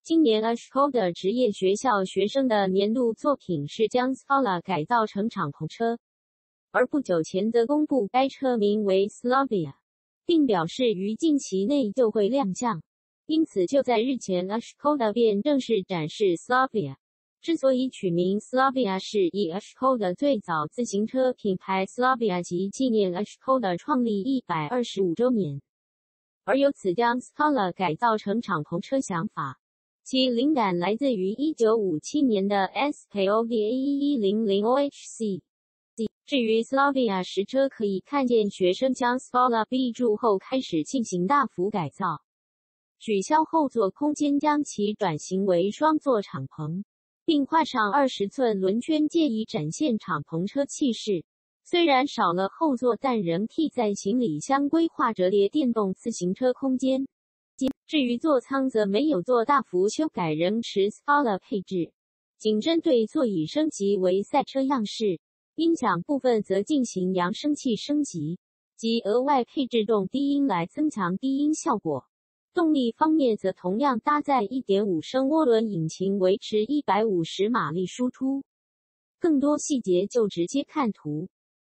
今年 Skoda 职业学校学生的年度作品是将 Scala 改造成敞篷车，而不久前则公布该车名为 Slavia， 并表示于近期内就会亮相。因此就在日前 Skoda 便正式展示 Slavia。之所以取名 Slavia 是以 Skoda 最早自行车品牌 Slavia 及纪念 Skoda 创立125周年，而由此将 Scala 改造成敞篷车想法。其灵感来自于1957年的 Skoda 1100 OHC。至于 Slavia 实车，可以看见学生将 Scala 闭注后开始进行大幅改造，取消后座空间，将其转型为双座敞篷，并换上20寸轮圈，借以展现敞篷车气势。虽然少了后座，但仍替在行李箱规划折叠电动自行车空间。至于座舱则没有做大幅修改，仍持 Scala 配置，仅针对座椅升级为赛车样式，音响部分则进行扬声器升级，及额外配置动低音来增强低音效果。动力方面则同样搭载 1.5 升涡轮引擎，维持150马力输出。更多细节就直接看图。